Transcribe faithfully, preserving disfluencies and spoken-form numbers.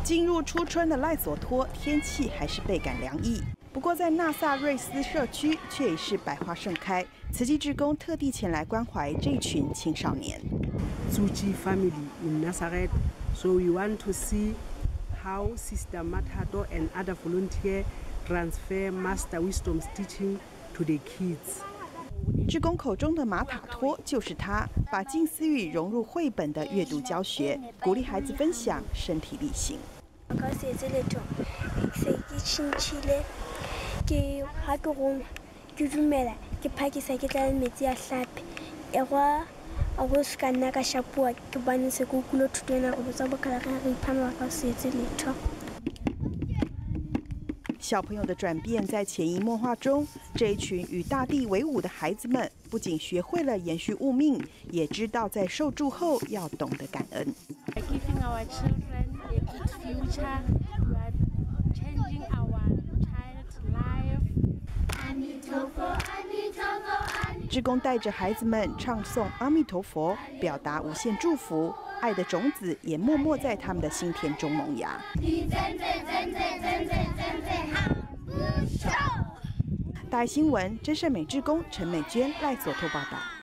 进入初春的赖索托，天气还是倍感凉意。不过在纳萨瑞斯社区却已是百花盛开，慈济志工特地前来关怀这群青少年。 Tsuchi family in Nazareth, so we want to see how Sister Matado and other volunteers transfer Master Wisdom's teaching to the kids. 志工口中的马塔托就是他，把静思语融入绘本的阅读教学，鼓励孩子分享，身体力行。小朋友的转变在潜移默化中，这一群与大地为伍的孩子们，不仅学会了延续物命，也知道在受助后要懂得感恩。志工带着孩子们唱诵阿弥陀佛，表达无限祝福，爱的种子也默默在他们的心田中萌芽。大爱新闻，真善美志工陈美娟、赖索托报道。